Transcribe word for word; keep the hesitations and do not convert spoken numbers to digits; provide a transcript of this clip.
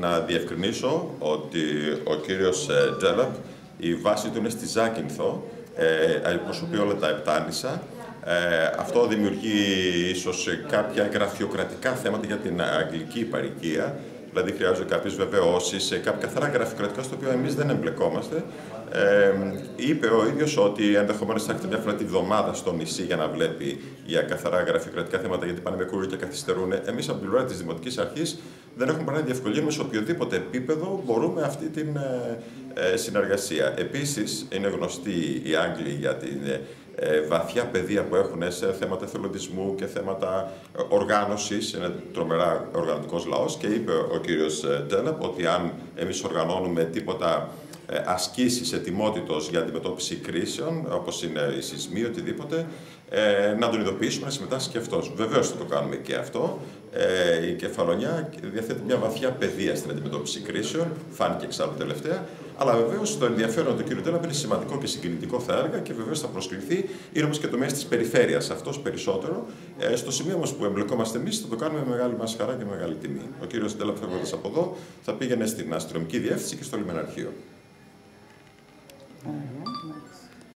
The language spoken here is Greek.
να διευκρινίσω ότι ο κύριος Τζέλαπ, η βάση του είναι στη Ζάκυνθο, ε, εκπροσωπεί όλα τα Επτάνησα. Ε, αυτό δημιουργεί ίσως κάποια γραφειοκρατικά θέματα για την αγγλική υπαρικία. Δηλαδή, χρειάζονται κάποιες βεβαιώσεις, κάποια καθαρά γραφειοκρατικά, στο οποίο εμείς δεν εμπλεκόμαστε. Ε, είπε ο ίδιος ότι ενδεχομένως θα έρχεται μια φορά τη βδομάδα στο νησί για να βλέπει για καθαρά γραφειοκρατικά θέματα, γιατί πάνε με κούριο και καθυστερούν. Εμείς, από την πλευρά της Δημοτικής Αρχής, δεν έχουμε παρά να διευκολύνουμε σε οποιοδήποτε επίπεδο μπορούμε αυτή την ε, συνεργασία. Επίσης, είναι γνωστοί οι Άγγλοι για την ε, βαθιά παιδεία που έχουν σε θέματα εθελοντισμού και θέματα οργάνωσης. Είναι τρομερά οργανωτικός λαός και είπε ο κύριος Τζέλαπ ότι αν εμείς οργανώνουμε τίποτα ασκήσεις ετοιμότητος για αντιμετώπιση κρίσεων, όπως είναι οι σεισμοί, οτιδήποτε, ε, να τον ειδοποιήσουμε να συμμετάσχει και αυτός. Βεβαίως θα το κάνουμε και αυτό. Ε, η Κεφαλονιά διαθέτει μια βαθιά παιδεία στην αντιμετώπιση κρίσεων, φάνηκε εξάλλου τελευταία. Αλλά βεβαίως το ενδιαφέρον του κ. Τζέλαπ είναι σημαντικό και συγκινητικό, θα έλεγα, και βεβαίως θα προσκληθεί. Είναι όμως και τομέας της περιφέρειας αυτός περισσότερο. Ε, στο σημείο όμως που εμπλεκόμαστε εμείς, θα το κάνουμε με μεγάλη μας χαρά και μεγάλη τιμή. Ο κ. Τζέλαπ, φεύγοντας από εδώ, θα πήγαινε στην αστυνομική διεύθυνση και στο λιμεναρχείο. Mm-hmm.